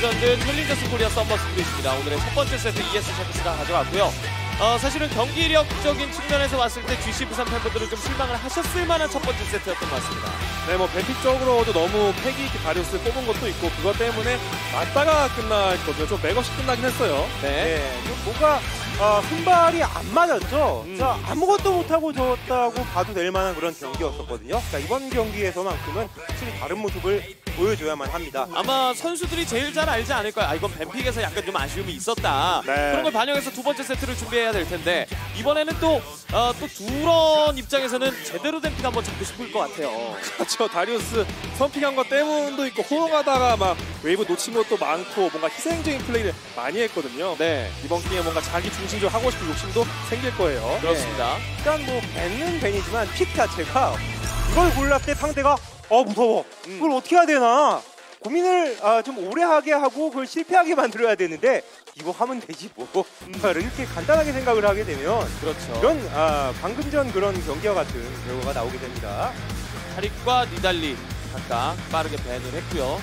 전든 챌린저스 코리아 썸머 스프릿입니다. 오늘의 첫 번째 세트 ES 챔피언스가 가져왔고요. 사실은 경기력적인 측면에서 봤을 때 GC 부산 팬분들은 좀 실망을 하셨을 만한 첫 번째 세트였던 것 같습니다. 네, 뭐 뱀픽적으로도 너무 패기 있게 다리우스 뽑은 것도 있고 그것 때문에 맞다가 끝났거든요. 좀 맥없이 끝나긴 했어요. 네. 좀 뭔가 손발이 안 맞았죠. 자, 아무것도 못하고 졌다고 봐도 될 만한 그런 경기였었거든요. 자, 이번 경기에서만큼은 확실히 다른 모습을 보여줘야만 합니다. 아마 선수들이 제일 잘 알지 않을까요? 이건 뱀픽에서 약간 좀 아쉬움이 있었다. 네. 그런 걸 반영해서 두 번째 세트를 준비해야 될 텐데 이번에는 또 두런 입장에서는 제대로 된 픽 한번 잡고 싶을 것 같아요. 그렇죠. 다리우스 선픽한 것 때문도 있고 호응하다가 막 웨이브 놓친 것도 많고 뭔가 희생적인 플레이를 많이 했거든요. 네. 이번 게임에 뭔가 자기 중심적으로 하고 싶은 욕심도 생길 거예요. 그렇습니다. 일단 뭐 벤은 벤이지만 픽 자체가 이걸 골랐을 때 상대가 무서워. 그걸 어떻게 해야 되나 고민을 좀 오래 하게 하고 그걸 실패하게 만들어야 되는데 이거 하면 되지 뭐 이렇게 간단하게 생각을 하게 되면 그렇죠. 이런 방금 전 그런 경기와 같은 결과가 나오게 됩니다. 타릭과 니달리 각각 빠르게 밴을 했고요.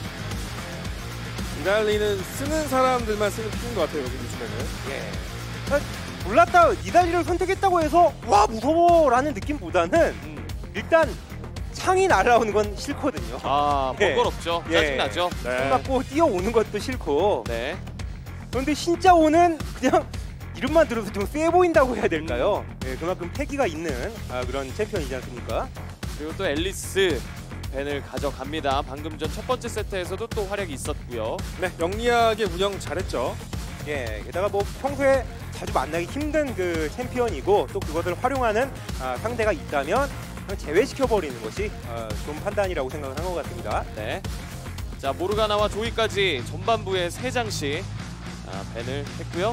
이달리는 쓰는 사람들만 쓰는 픽인 것 같아요. 여기 요즘에는. 예. 몰랐다 니달리를 선택했다고 해서 와 무서워라는 느낌보다는 일단 창이 날아오는 건 싫거든요. 번거롭죠. 예. 짜증나죠. 네. 손 갖고 뛰어오는 것도 싫고 네. 그런데 신짜오는 그냥 이름만 들어도 좀 세 보인다고 해야 될까요? 예, 그만큼 패기가 있는 그런 챔피언이지 않습니까? 그리고 또 앨리스 밴을 가져갑니다. 방금 전 첫 번째 세트에서도 또 활약이 있었고요. 네, 영리하게 운영 잘했죠. 예, 게다가 뭐 평소에 자주 만나기 힘든 그 챔피언이고 또 그것을 활용하는 상대가 있다면 그냥 제외시켜버리는 것이 좋은 판단이라고 생각을 한 것 같습니다. 네. 자, 모르가나와 조이까지 전반부에 3장씩 밴을 했고요.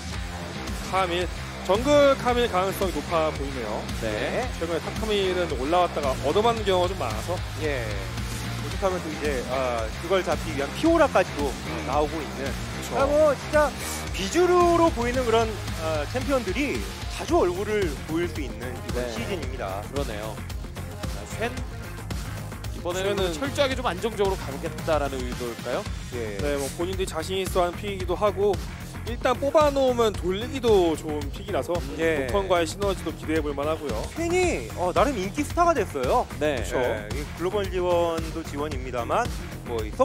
카밀, 정글 카밀 가능성이 높아 보이네요. 네. 최근에 탑 카밀은 올라왔다가 얻어맞는 경우가 좀 많아서 예, 오죽하면 또 이제 그걸 잡기 위한 피오라까지도 나오고 있는 뭐 진짜 비주류로 보이는 그런 챔피언들이 자주 얼굴을 보일 수 있는 이번 네. 시즌입니다. 그러네요. 자, 쉔 이번에는 쉔은 철저하게 좀 안정적으로 가보겠다라는 의도일까요? 예. 네, 뭐 본인들이 자신 있어 하는 픽이기도 하고 일단 뽑아놓으면 돌리기도 좋은 픽이라서 예. 노컨과의 시너지도 기대해볼 만하고요. 팬이 나름 인기 스타가 됐어요. 네. 그렇죠. 예, 이 글로벌 지원도 지원입니다만 뭐 이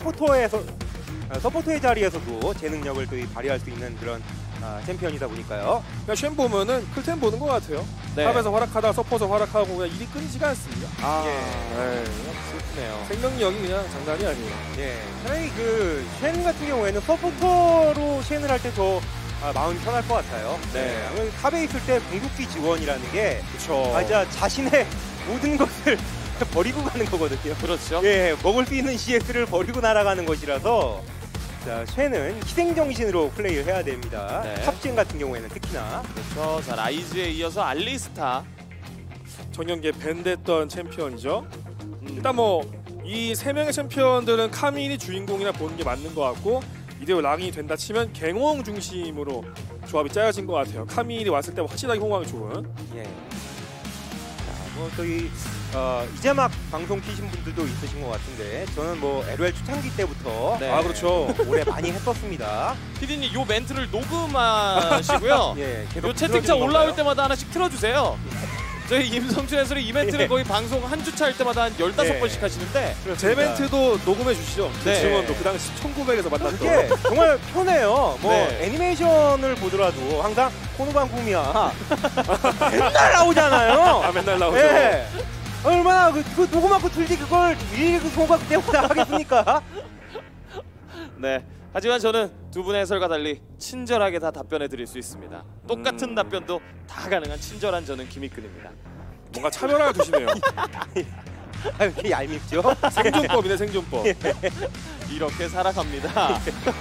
서포터의 자리에서도 제 능력을 또 발휘할 수 있는 그런 챔피언이다 보니까요. 그냥 쉔 보면은 클템 보는 것 같아요. 네. 탑에서 활약하다가 서포서 활약하고 그냥 일이 끊이지가 않습니다. 네. 네. 슬프네요. 생명력이 그냥 장난이 아니에요. 예, 차라리 그 쉔 같은 경우에는 서포터로 쉔을 할 때 더 마음이 편할 것 같아요. 네. 아무래도 탑에 있을 때 궁극기 지원이라는 게 그렇죠. 진짜 자신의 모든 것을 버리고 가는 거거든요. 그렇죠. 예, 먹을 수 있는 CS를 버리고 날아가는 것이라서 자, 쉔은 희생정신으로 플레이를 해야 됩니다. 네. 탑젠 같은 경우에는 특히나. 그렇죠. 자, 라이즈에 이어서 알리스타. 정경기에 밴됐던 챔피언이죠. 일단 뭐 이 세 명의 챔피언들은 카밀이 주인공이라 보는 게 맞는 것 같고 이대로 랑이 된다 치면 갱호응 중심으로 조합이 짜여진 것 같아요. 카밀이 왔을 때 확실하게 호응하기 좋은. 예. 자, 뭐 저희 이제 막 방송 키신 분들도 있으신 것 같은데 저는 뭐 LOL 초창기 때부터 네. 그렇죠. 오래 많이 했었습니다. 피디님 요 멘트를 녹음하시고요. 예, 계속 요 채팅창 틀어주는 올라올 건가요? 때마다 하나씩 틀어주세요. 저희 임성춘 해설이 이 멘트를 예. 거의 방송 한 주차 할 때마다 한 15번씩 예. 하시는데 제 멘트도 녹음해 주시죠. 네. 지원도 그 당시 1900에서 만났던. 그게 정말 편해요. 뭐 네. 애니메이션을 보더라도 항상 코노방kum이야 맨날 나오잖아요. 맨날 나오죠. 예. 얼마나 그 녹음하고 틀지 그걸 일일이 소각 때문에 하겠습니까? 네. 하지만 저는 두 분의 해설과 달리 친절하게 다 답변해 드릴 수 있습니다. 똑같은 답변도 다 가능한 친절한 저는 김익근입니다. 뭔가 차별화가 두시네요. 아, 이렇게 얄밉죠? 생존법이네, 생존법. 이렇게 살아갑니다.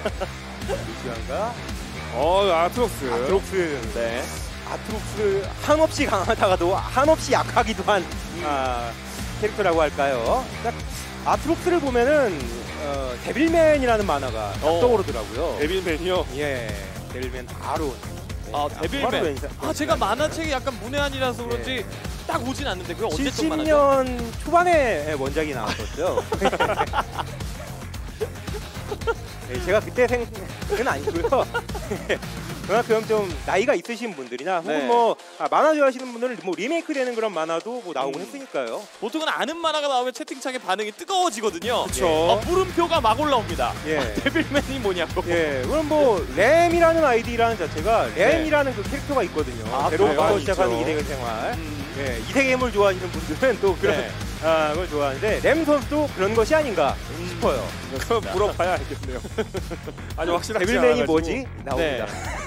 루시안과 아트록스. 아트록스. 네. 아트록스 한없이 강하다가도 한없이 약하기도 한 캐릭터라고 할까요? 딱 아트록스를 보면은 데빌맨이라는 만화가 딱 떠오르더라고요. 데빌맨이요? 예, 데빌맨 아론. 데빌맨. 제가 만화책이 약간 문외한이라서 그런지 딱 오진 않는데 그게 언제적 만화죠? 70년 초반에 원작이 나왔었죠. 네, 제가 그때 생각은 아니고요. 그만큼 좀 나이가 있으신 분들이나 혹은 네. 뭐 만화 좋아하시는 분들은 뭐 리메이크되는 그런 만화도 뭐 나오고 했으니까요. 보통은 아는 만화가 나오면 채팅창에 반응이 뜨거워지거든요. 그쵸. 물음표가 막 올라옵니다. 예. 데빌맨이 뭐냐고. 예, 그럼 뭐 램이라는 아이디라는 자체가 네. 램이라는 그 캐릭터가 있거든요. 아, 배로부터 그래요? 시작하는 있죠. 이대근 생활. 예, 이세계물 좋아하시는 분들은 또 그런 네. 걸 좋아하는데 램 선수도 그런 것이 아닌가 싶어요. 그럼 물어봐야 알겠네요. 아주 확실하지 데빌맨이 않아가지고. 뭐지? 나옵니다.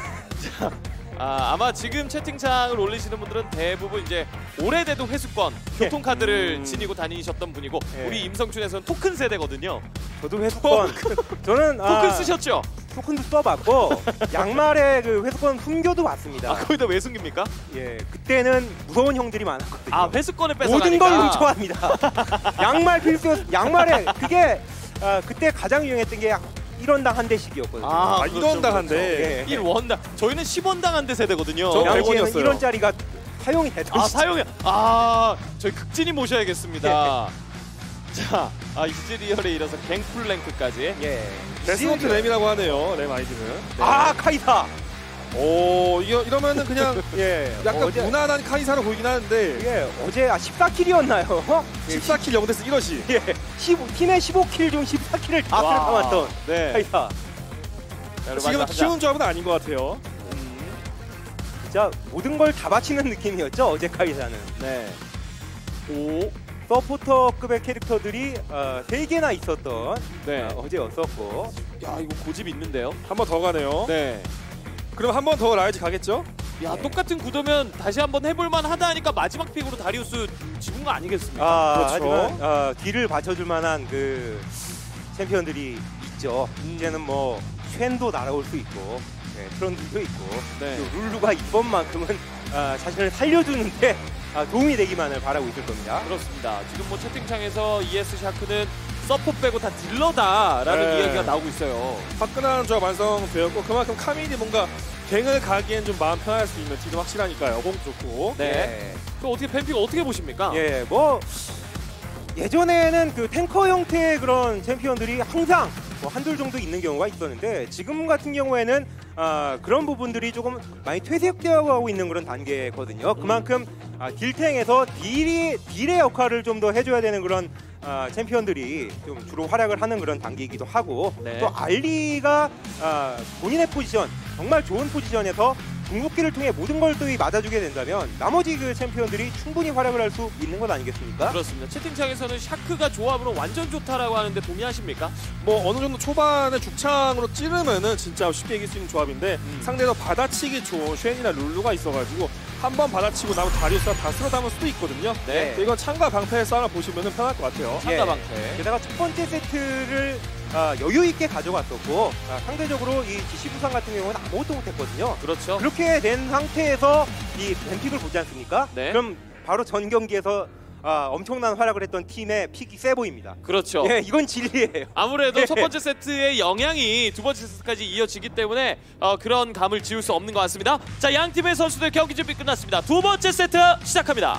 아마 지금 채팅창을 올리시는 분들은 대부분 이제 오래돼도 회수권 교통카드를 지니고 다니셨던 분이고 예. 우리 임성춘에서는 토큰 세대거든요. 저도 회수권. 저는 토큰 쓰셨죠? 토큰도 써봤고 양말에 그 회수권 숨겨도 봤습니다. 거기다 왜 숨깁니까? 예, 그때는 무서운 형들이 많았거든요. 회수권을 모든 뺏어가니까. 걸 훔쳐갑니다. 양말 필수, 양말에 그게 그때 가장 유행했던 게 1원당 한 대씩이었거든요. 아, 1원당 한 대. 예. 1원당. 저희는 10원당 한 대 세대거든요. 저 당시에는 100원이었어요. 1원짜리가 사용이 되던 시절. 사용해. 저희 극진이 모셔야겠습니다. 자, 이즈리얼에 이어서 갱플랭크까지. 예. 데스노트 램이라고 하네요. 램 아이디는. 카이사. 오, 이러면은 그냥 예. 약간 어제, 무난한 카이사로 보이긴 하는데 예, 어제 14킬이었나요? 14킬 0대스 1어시. 예. 15, 팀의 15킬 중 14킬을 다 와. 들어갔던 네. 카이사. 지금은 키운 조합은 아닌 것 같아요. 진짜 모든 걸 다 바치는 느낌이었죠, 어제 카이사는. 네. 오. 서포터급의 캐릭터들이 3개나 있었던 네. 어제였었고. 야, 이거 고집 있는데요. 한 번 더 가네요. 네. 그럼 한 번 더 라이즈 가겠죠? 야, 똑같은 구도면 다시 한번 해볼만 하다 하니까 마지막 픽으로 다리우스 집은 거 아니겠습니까? 그렇죠. 하지만 뒤를 받쳐줄 만한 그 챔피언들이 있죠. 이제는 뭐 쉔도 날아올 수 있고, 트런들도 있고, 네. 또 룰루가 이번만큼은 자신을 살려주는데 도움이 되기만을 바라고 있을 겁니다. 그렇습니다. 지금 뭐 채팅창에서 ES 샤크는 서포 빼고 다 딜러다라는 네. 이야기가 나오고 있어요. 화끈한 조합 완성되었고 그만큼 카밀이 뭔가 갱을 가기엔 좀 마음 편할 수 있는 딜은 확실하니까요. 공 좋고. 네. 또 어떻게 팬픽 어떻게 보십니까? 예, 뭐 예전에는 그 탱커 형태의 그런 챔피언들이 항상 뭐 한둘 정도 있는 경우가 있었는데 지금 같은 경우에는 그런 부분들이 조금 많이 퇴색되어 가고 있는 그런 단계거든요. 그만큼 딜탱에서 딜의 역할을 좀 더 해줘야 되는 그런 챔피언들이 좀 주로 활약을 하는 그런 단계이기도 하고 네. 또 알리가 본인의 포지션 정말 좋은 포지션에서 궁극기를 통해 모든 걸 또 맞아주게 된다면 나머지 그 챔피언들이 충분히 활약을 할 수 있는 것 아니겠습니까? 그렇습니다. 채팅창에서는 샤크가 조합으로 완전 좋다라고 하는데 동의하십니까? 뭐 어느 정도 초반에 죽창으로 찌르면은 진짜 쉽게 이길 수 있는 조합인데 상대로 받아치기 좋은 쉔이나 룰루가 있어가지고 한 번 받아치고 나면 다리우스가 다 쓸어 담을 수도 있거든요. 네. 근데 이건 창과 방패의 싸움을 보시면은 편할 것 같아요. 상가방패. 게다가 첫 번째 세트를 여유 있게 가져갔었고 상대적으로 이 GC 부산 같은 경우는 아무것도 못했거든요. 그렇죠. 그렇게 된 상태에서 이 뱀픽을 보지 않습니까? 네. 그럼 바로 전 경기에서 엄청난 활약을 했던 팀의 픽이 세 보입니다. 그렇죠. 예, 이건 진리예요. 아무래도 예. 첫 번째 세트의 영향이 두 번째 세트까지 이어지기 때문에 그런 감을 지울 수 없는 것 같습니다. 자, 양 팀의 선수들 경기 준비 끝났습니다. 두 번째 세트 시작합니다.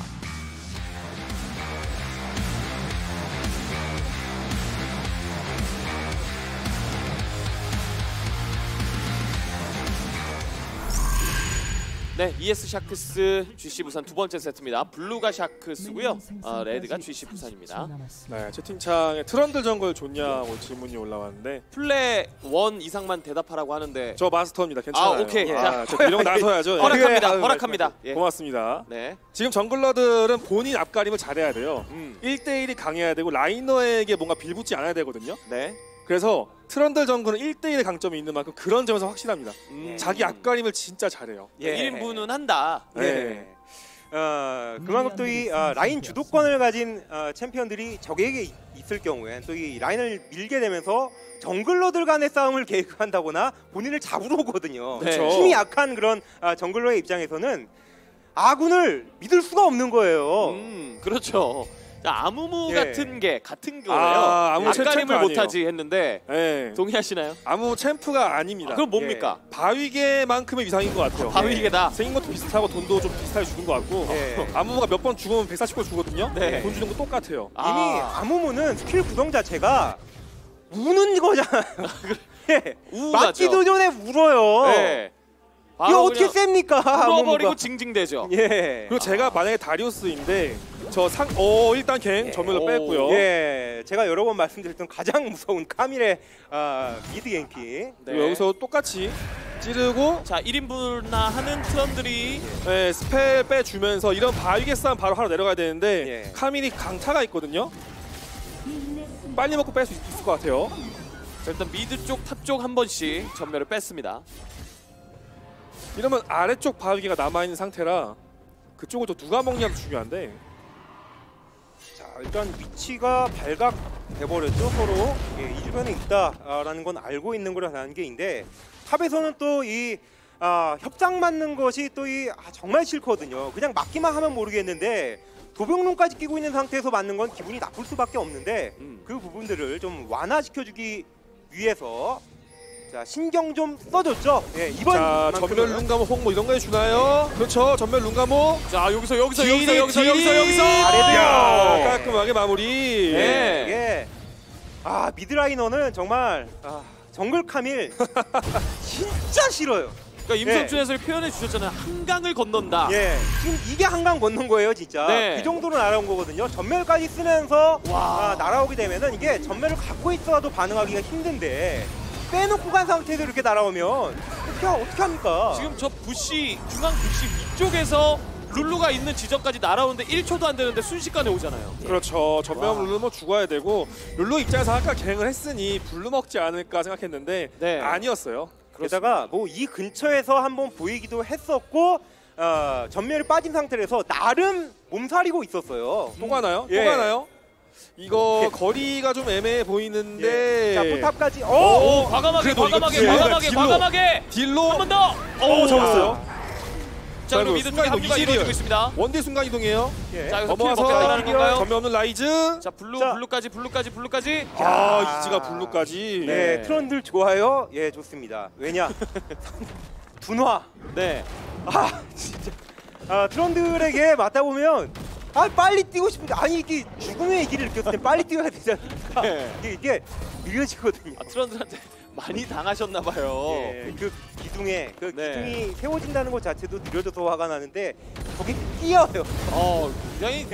네, ES 샤크스 GC 부산 두 번째 세트입니다. 블루가 샤크스고요. 레드가 GC 부산입니다. 네, 채팅창에 트런들 정글 좋냐고 질문이 올라왔는데 플레 1 이상만 대답하라고 하는데 저 마스터입니다. 괜찮아요. 오케이. 자, 저 이런 거 나서야죠. 예. 허락합니다. 아유, 허락합니다. 예. 고맙습니다. 네. 지금 정글러들은 본인 앞가림을 잘해야 돼요. 1대1이 강해야 되고 라이너에게 뭔가 빌붙지 않아야 되거든요. 네. 그래서 트런들 정글은 1대1의 강점이 있는 만큼 그런 점에서 확실합니다. 자기 앞가림을 진짜 잘해요. 예. 1인분은 한다. 네. 그만큼 또 이 라인 주도권을 가진 챔피언들이 적에게 있을 경우엔 또 이 라인을 밀게 되면서 정글러들 간의 싸움을 계획한다거나 본인을 잡으러 오거든요. 네. 힘이 약한 그런 정글러의 입장에서는 아군을 믿을 수가 없는 거예요. 그렇죠. 자, 아무무 예. 같은 거예요. 아무무 앞가림을 챔프 아니에요. 못하지 했는데 네. 동의하시나요? 아무 챔프가 아닙니다. 그럼 뭡니까? 바위개만큼의 위상인 것 같아요. 바위개다. 생긴 것도 비슷하고 돈도 좀 비슷하게 주는 것 같고 예. 아무가 몇 번 죽으면 140골 주거든요. 네. 돈 주는 거 똑같아요. 이미 아무무는 스킬 구성 자체가 우는 거잖아요. 예. 우울하죠. 맞기도 전에 울어요. 네. 이거 바로 어떻게 그냥 셉니까? 울어버리고 뭔가. 징징대죠. 예. 그리고 제가 만약에 다리우스인데 일단 갱 전멸로 오. 뺐고요. 예, 제가 여러 번 말씀드렸던 가장 무서운 카밀의 미드 갱킹. 네. 그리고 여기서 똑같이 찌르고 자 1인분나 하는 트런들이 네, 스펠 빼주면서 이런 바위개 싸움 바로 하러 내려가야 되는데 예. 카밀이 강타가 있거든요. 빨리 먹고 뺄 수 있을 것 같아요. 자, 일단 미드 쪽, 탑 쪽 한 번씩 전멸을 뺐습니다. 이러면 아래쪽 바위개가 남아있는 상태라 그쪽을 또 누가 먹냐도 중요한데 자, 일단 위치가 발각돼버렸죠 서로. 예, 이 주변에 있다라는 건 알고 있는 거라는 게인데 탑에서는 또 이 협장 맞는 것이 또 정말 싫거든요. 그냥 맞기만 하면 모르겠는데 도병론까지 끼고 있는 상태에서 맞는 건 기분이 나쁠 수밖에 없는데 그 부분들을 좀 완화시켜주기 위해서 자 신경 좀 써줬죠. 예, 이번 자 전멸 룬가모 홍보 이런 거 해주나요? 그렇죠. 전멸 룬가모 자 여기서 딜이 잘해요. 깔끔하게 마무리. 네. 이게 미드라이너는 정말 정글 카밀 진짜 싫어요. 그러니까 임성춘 해설 표현해 주셨잖아요. 한강을 건넌다. 예, 지금 이게 한강 건넌 거예요, 진짜. 네. 그 정도로 날아온 거거든요. 전멸까지 쓰면서 와. 날아오게 되면은 이게 전멸을 갖고 있어도 반응하기가 힘든데 빼놓고 간 상태에서 이렇게 날아오면 어떻게 합니까? 지금 저 부시 중앙 부시 위쪽에서 룰루가 있는 지점까지 날아오는데 1초도 안 되는데 순식간에 오잖아요. 그렇죠. 전멸 와. 룰루 뭐 죽어야 되고 룰루 입장에서 아까 갱을 했으니 블루 먹지 않을까 생각했는데 네. 아니었어요. 게다가 뭐 이 근처에서 한번 보이기도 했었고 전멸이 빠진 상태에서 나름 몸살이고 있었어요. 또 가나요? 예. 또 가나요? 이거 예. 거리가 좀 애매해 보이는데 자, 포탑까지. 오, 과감하게 그래도 이거 과감하게 딜로, 과감하게 딜로. 과감하게 딜로 한 번 더. 잡았어요. 자 그리고 자, 미드 쪽에 순간 합류가 이동 이루어지고 있습니다. 원딜 순간 이동이에요. 예. 자 여기서 킬 넘어와서 먹겠다라는 건가요? 전멸 없는 라이즈. 자 자. 블루까지. 이지가 블루까지. 네, 네. 트런들 좋아요. 예, 좋습니다. 왜냐? 분화. 네. 진짜. 트런들에게 맞다 보면 빨리 뛰고 싶은데 이게 죽음의 길을 느꼈을 때 빨리 뛰어야 되지 않습니까? 네. 이게 느려지거든요. 트런들한테 많이 당하셨나 봐요. 예, 그 기둥에 네. 기둥이 세워진다는 것 자체도 느려져서 화가 나는데 거기 뛰어요. 굉장히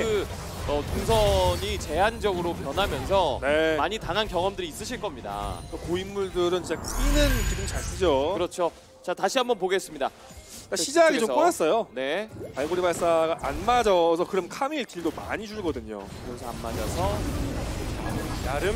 동선이 제한적으로 변하면서 네. 많이 당한 경험들이 있으실 겁니다. 고인물들은 진짜 끼는 기둥 잘 쓰죠. 그렇죠. 자 다시 한번 보겠습니다. 시작이 좀 뒤쪽에서. 뻔했어요. 네. 발고리 발사가 안 맞아서 그럼 카밀 딜도 많이 줄거든요. 여기서 안 맞아서 나름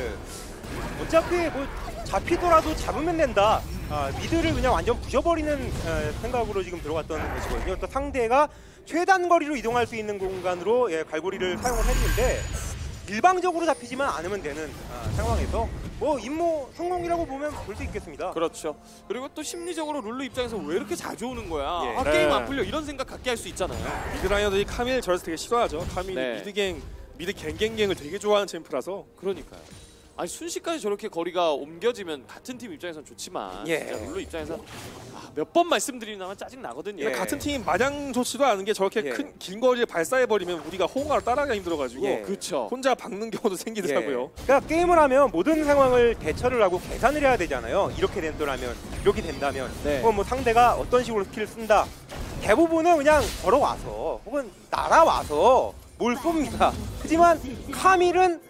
어차피 뭐 잡히더라도 잡으면 된다. 미드를 그냥 완전 부셔버리는 생각으로 지금 들어갔던 것이거든요. 또 상대가 최단 거리로 이동할 수 있는 공간으로 갈고리를 사용을 했는데 일방적으로 잡히지만 않으면 되는 상황에서 뭐 임무 성공이라고 보면 볼 수 있겠습니다. 그렇죠. 그리고 또 심리적으로 룰루 입장에서 왜 이렇게 자주 오는 거야? 예. 게임 네. 안 풀려 이런 생각 갖게 할 수 있잖아요. 미드라이너들이 카밀 저래서 되게 싫어하죠. 카밀이 네. 미드 갱갱갱을 되게 좋아하는 챔프라서. 그러니까요. 아니 순식간에 저렇게 거리가 옮겨지면 같은 팀 입장에선 좋지만 예. 진짜 룰루 입장에서 몇 번 말씀드리면 짜증 나거든요. 예. 같은 팀 마냥 좋지도 않은 게 저렇게 예. 긴 거리를 발사해버리면 우리가 호응하러 따라가기 힘들어가지고 예. 그렇죠. 혼자 박는 경우도 생기더라고요. 그러니까 게임을 하면 모든 상황을 대처를 하고 계산을 해야 되잖아요. 이렇게 된다면, 이렇게 된다면, 네. 혹은 뭐 상대가 어떤 식으로 스킬을 쓴다. 대부분은 그냥 걸어와서 혹은 날아와서 뭘 쏩니다. 하지만 카밀은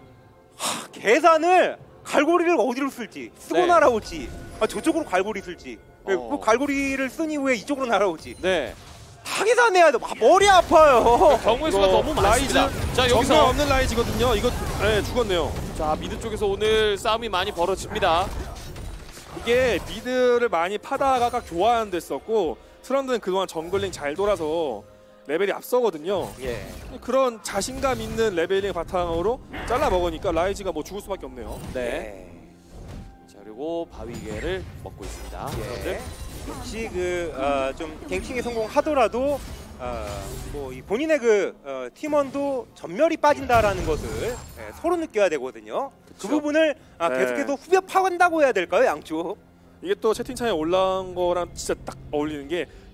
계산을 갈고리를 어디로 쓸지 쓰고 네. 날아올지 저쪽으로 갈고리 쓸지 뭐 갈고리를 쓴 이후에 이쪽으로 날아올지 네. 다 계산해야 돼. 머리 아파요. 경우의 수가 이거 너무 많습니다. 자 전멸 여기서 없는 라이즈거든요. 이거 죽었네요. 자 미드 쪽에서 오늘 싸움이 많이 벌어집니다. 이게 미드를 많이 파다가 교환 됐었고 트런드는 그동안 정글링 잘 돌아서 레벨이 앞서거든요. 예. 그런 자신감 있는 레벨링 바탕으로 잘라 먹으니까 라이즈가 뭐 죽을 수밖에 없네요. 네. 자 그리고 바위개를 먹고 있습니다. 예. 역시 좀 갱킹에 성공하더라도 뭐 이 본인의 팀원도 전멸이 빠진다라는 것을 서로 느껴야 되거든요. 그 부분을 계속해서 후벼 파간다고 해야 될까요, 양쪽? 이게 또 채팅창에 올라온 거랑 진짜 딱 어울리는 게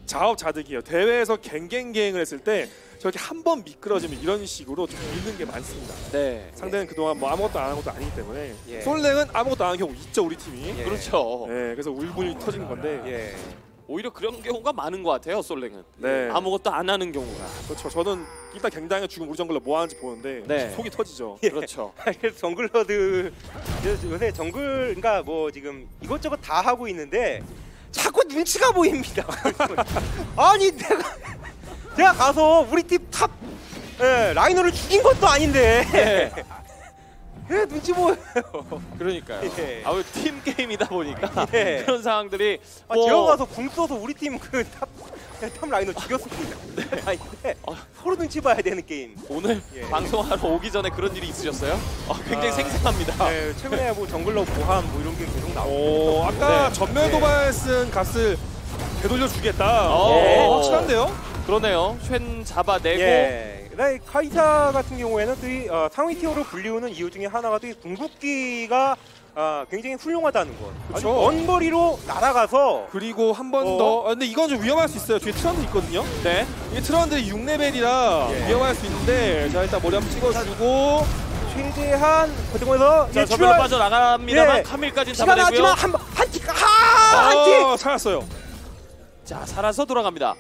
자업자득이에요. 대회에서 갱갱갱을 했을 때 저렇게 한 번 미끄러지면 이런 식으로 좀 잃는 게 많습니다. 네. 상대는 그동안 뭐 아무것도 안 한 것도 아니기 때문에 예. 솔랭은 아무것도 안 한 경우 있죠, 우리 팀이. 예. 그렇죠. 네, 그래서 울분이 터진 건데. 예. 오히려 그런 경우가 많은 것 같아요. 솔랭은 네. 아무것도 안 하는 경우가. 그렇죠. 저는 이따 갱당에 죽은 우리 정글러 뭐 하는지 보는데 네. 속이 터지죠. 그렇죠. 그래서 정글러들 요새 정글 그러니까 뭐 지금 이것저것 다 하고 있는데 자꾸 눈치가 보입니다. 아니 내가 가서 우리 팀 탑 라이너를 죽인 것도 아닌데 네. 왜 눈치 보여요? 그러니까요. 예. 아무 팀 게임이다 보니까 예. 그런 상황들이 제가 가서 궁 써서 우리 팀 그 탑 라이너 죽였습니다. 아닌데 서로 눈치 봐야 되는 게임. 오늘 예. 방송하러 오기 전에 그런 일이 있으셨어요? 굉장히 생생합니다. 네, 최근에 뭐 정글러 보함 뭐 이런 게 계속 나오고. 오, 아까 네. 전멸 도발 쓴 값을 되돌려 주겠다. 오. 확실한데요? 그러네요. 쉔 잡아내고 예. 그다음에 카이사 같은 경우에는 또 이 상위 티어로 불리우는 이유 중에 하나가 또 이 궁극기가 굉장히 훌륭하다는 것. 아주 그쵸. 먼 거리로 날아가서 그리고 한 번 어. 더. 근데 이건 좀 위험할 수 있어요. 뒤에 트런드 있거든요. 네. 이게 트런들이 6레벨이라 예. 위험할 수 있는데 자 일단 머리 한번 찍어주고 최대한 버티면서 자, 예, 전멸로 출발- 빠져나갑니다만 예. 카밀까지 시간 잡아내고요. 하지만 한 티. 살았어요. 자, 살아서 돌아갑니다.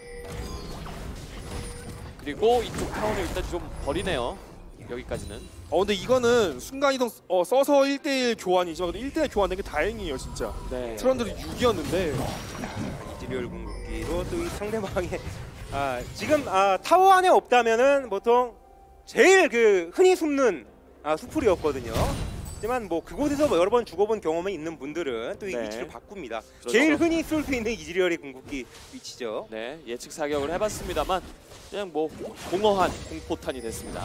그리고 이쪽 타운을 일단 좀 버리네요. 여기까지는. 근데 이거는 순간이동 써서 1대1 교환이죠. 1대1 교환된 게 다행이에요 진짜. 네. 트런들이 6이었는데 이지리얼 궁극기로 또 이 상대방의 지금 타워 안에 없다면은 보통 제일 그 흔히 숨는 수풀이었거든요. 하지만 뭐 그곳에서 뭐 여러 번 죽어본 경험이 있는 분들은 또 이 네. 위치를 바꿉니다. 그렇죠. 제일 흔히 쏠 수 있는 이지리얼의 궁극기 위치죠. 네, 예측 사격을 해봤습니다만 그냥 뭐 공허한 공포탄이 됐습니다.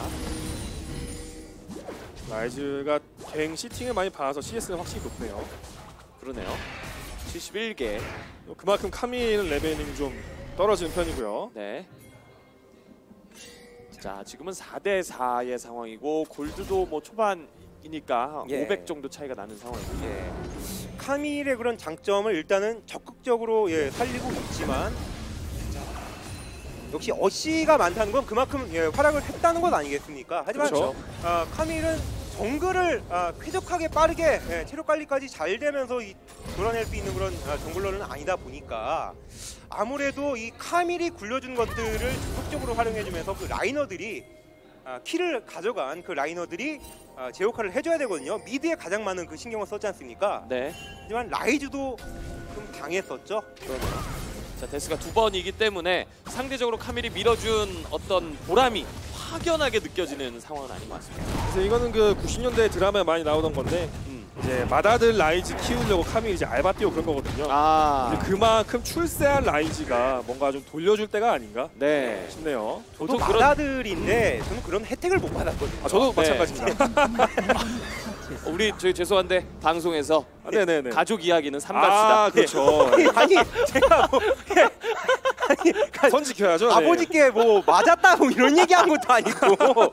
라이즈가 갱 시팅을 많이 봐서 CS는 확실히 높네요. 그러네요. 71개. 그만큼 카밀 레벨링이 좀 떨어지는 편이고요. 네. 자, 지금은 4대 4의 상황이고 골드도 뭐 초반이니까 예. 500 정도 차이가 나는 상황입니다. 예. 카밀의 그런 장점을 일단은 적극적으로 살리고 있지만 역시 어시가 많다는 건 그만큼 활약을 했다는 것 아니겠습니까? 하지만 그렇죠. 카밀은 정글을 쾌적하게 빠르게 체력 관리까지 잘 되면서 돌아낼 수 있는 그런 정글러는 아니다 보니까 아무래도 이 카밀이 굴려준 것들을 적극적으로 활용해주면서 그 라이너들이 키를 가져간 그 라이너들이 제 역할을 해줘야 되거든요. 미드에 가장 많은 그 신경을 썼지 않습니까? 네. 하지만 라이즈도 좀 당했었죠. 자, 데스가 2번이기 때문에 상대적으로 카밀이 밀어준 어떤 보람이 확연하게 느껴지는 상황은 아닌 것 같습니다. 그래서 이거는 그 90년대 드라마에 많이 나오던 건데 이제 마다들 라이즈 키우려고 카밀이 이제 알바 뛰고 그런 거거든요. 근데 그만큼 출세한 라이즈가 뭔가 좀 돌려줄 때가 아닌가 네. 싶네요. 저도 보통 그런- 마다들인데 저는 그런 혜택을 못 받았거든요. 저도 네. 마찬가지입니다. 우리 저희 죄송한데 방송에서 네네네. 가족 이야기는 삼갑시다. 그렇죠. 아니 제가 뭐 선 지켜야죠. 네. 아버지께 뭐 맞았다 뭐 이런 얘기한 것도 아니고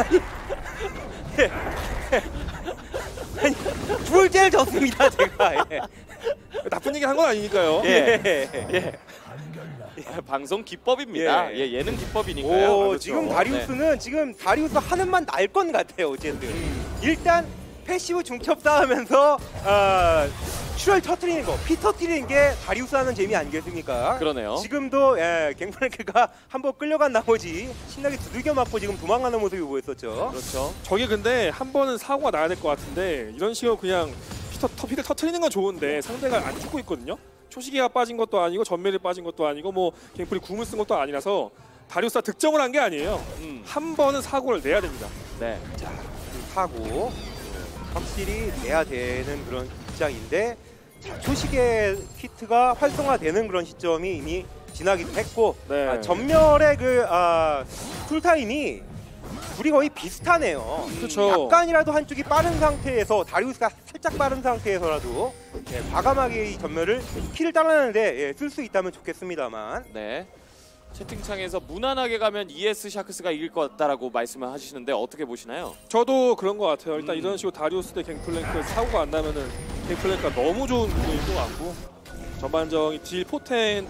아니 둘째를 졌습니다 제가. 나쁜 얘기 한 건 아니니까요. 예. 방송 기법입니다. 예. 예, 예능 기법이니까요. 오, 그렇죠. 지금 다리우스는 지금 다리우스 하는 만 날 건 같아요. 어쨌든 일단 패시브 중첩 쌓으면서 출혈 터트리는 거, 피 터트리는 게 다리우스 하는 재미 아니겠습니까? 그러네요. 지금도 갱플랭크가 한번 끌려간 나머지 신나게 두들겨 맞고 지금 도망가는 모습이 보였었죠. 그렇죠. 저게 근데 한 번은 사고가 나야 될 것 같은데 이런 식으로 그냥 피를 터트리는 건 좋은데 상대가 안 죽고 있거든요. 초시계가 빠진 것도 아니고 전멸이 빠진 것도 아니고 뭐 갱플이 궁을 쓴 것도 아니라서 다리우스가 득점을 한 게 아니에요. 한 번은 사고를 내야 됩니다. 네. 사고 확실히 내야 되는 그런 입장인데 초시계 키트가 활성화되는 그런 시점이 이미 지나기도 했고 네. 전멸의 그 쿨타임이 둘이 거의 비슷하네요. 그렇죠. 약간이라도 한쪽이 빠른 상태에서 다리우스가 살짝 빠른 상태에서라도 과감하게 이 전멸을 키를 따라내는데 쓸 수 있다면 좋겠습니다만 네. 채팅창에서 무난하게 가면 ES 샤크스가 이길 것 같다라고 말씀을 하시는데 어떻게 보시나요? 저도 그런 것 같아요. 일단 이런 식으로 다리우스 대 갱플랭크 사고가 안 나면은 갱플랭크가 너무 좋은 분인 것 같고 전반적인 딜 포텐도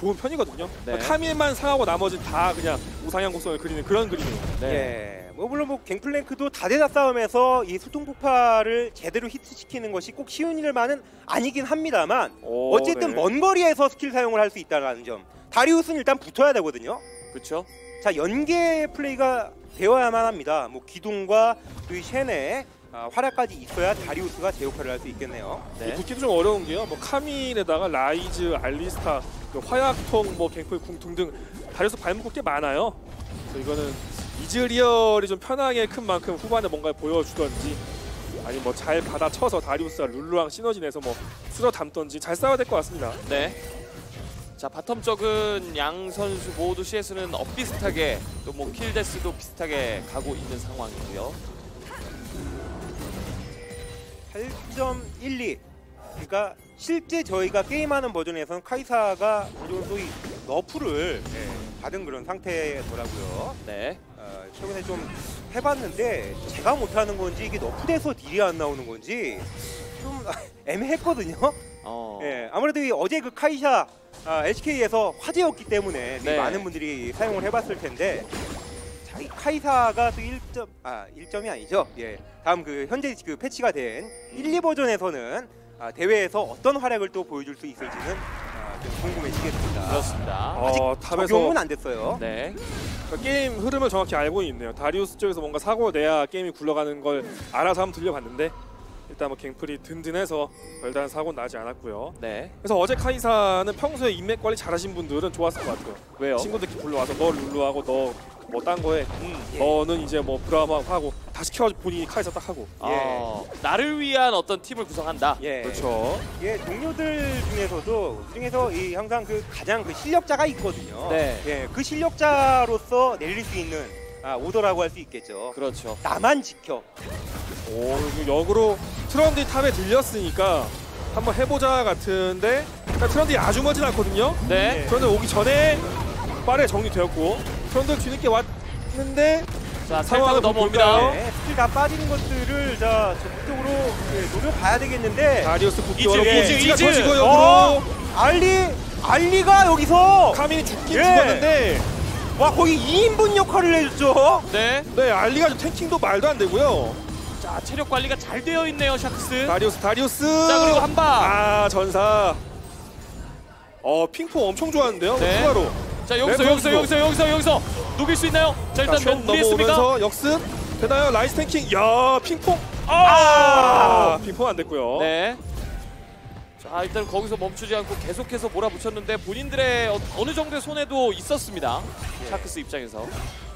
좋은 편이거든요. 네. 카밀만 상하고 나머지 다 그냥 우상향 곡선을 그리는 그런 그림이에요. 네. 예, 뭐 물론 뭐 갱플랭크도 다대다 싸움에서 이 수통 폭발을 제대로 히트시키는 것이 꼭 쉬운 일만은 아니긴 합니다만 어쨌든 네. 먼 거리에서 스킬 사용을 할 수 있다는 점. 다리우스는 일단 붙어야 되거든요. 그렇죠. 자, 연계 플레이가 되어야만 합니다. 뭐 기둥과 그 쉔의 활약까지 있어야 다리우스가 제 역할을 할 수 있겠네요. 네. 붙기도 좀 어려운 게요. 뭐 카밀에다가 라이즈, 알리스타, 그 화약통, 뭐 갱플 궁 등등 다리우스 발목이 꽤 많아요. 그래서 이거는 이즈리얼이 좀 편하게 큰 만큼 후반에 뭔가 보여주던지 아니 뭐 잘 받아쳐서 다리우스와 룰루랑 시너지 내서 뭐 쓸어 담던지 잘 싸워야 될 것 같습니다. 네. 자, 바텀 쪽은 양 선수 모두 CS는 비슷하게 또 뭐 킬데스도 비슷하게 가고 있는 상황이고요. 8.12. 그러니까 실제 저희가 게임하는 버전에서는 카이사가 어느 소위 너프를 받은 그런 상태더라고요. 네. 최근에 좀 해봤는데 제가 못하는 건지 이게 너프돼서 딜이 안 나오는 건지 좀 애매했거든요. 예, 아무래도 어제 그 카이샤 HK에서 화제였기 때문에 네. 많은 분들이 사용을 해봤을 텐데 자, 이 카이사가 또 1점이 아니죠. 예, 다음 그 현재 그 패치가 된 1, 2버전에서는 대회에서 어떤 활약을 또 보여줄 수 있을지는 좀 궁금해지겠습니다. 그렇습니다. 아직 탑에서 적용은 안 됐어요. 네. 그러니까 게임 흐름을 정확히 알고 있네요. 다리우스 쪽에서 뭔가 사고를 내야 게임이 굴러가는 걸 알아서 한번 들려봤는데 일단 뭐 갱플이 든든해서 별다른 사고는 나지 않았고요. 네. 그래서 어제 카이사는 평소에 인맥 관리 잘하신 분들은 좋았을 것 같아요. 왜요? 친구들끼리 불러와서 너 룰루하고 너 뭐 딴 거에 너는 이제 뭐 브라마 하고 다 시켜가지고 본인이 카이사 딱 하고. 나를 위한 어떤 팀을 구성한다. 예. 그렇죠. 예, 동료들 중에서도 그중에서 이 항상 그 가장 그 실력자가 있거든요. 네. 예, 그 실력자로서 내릴 수 있는 오더라고 할 수 있겠죠. 그렇죠. 나만 지켜. 오, 이거 역으로 트런디 탑에 들렸으니까 한번 해보자 같은데 트런디 아주 멀진 않거든요. 네. 트런디 오기 전에 빠르게 정리되었고 트런디 뒤늦게 왔는데 자, 상황을 상황을 넘어옵니다. 네, 스킬 다 빠지는 것들을 적극적으로 노려봐야 되겠는데 다리우스 붙기 이즈, 어렵고 이즈, 위치가 이즈. 터지고 역으로 알리가 여기서 카민이 죽긴 예. 죽었는데 와 거의 2인분 역할을 해줬죠. 네. 네 알리가 좀 탱킹도 말도 안 되고요. 자, 체력 관리가 잘 되어 있네요, 샤크스. 다리우스 자, 그리고 한 방. 아 전사 핑퐁 엄청 좋아하는데요. 네. 추가로 자, 여기서 녹일 수 있나요? 자, 일단 슛 무리했습니까? 넘어오면서 역습 되나요? 라이스 탱킹 야 핑퐁 핑퐁 안 됐고요. 네. 자, 일단 거기서 멈추지 않고 계속해서 몰아붙였는데 본인들의 어느 정도의 손해도 있었습니다. 샤크스 입장에서.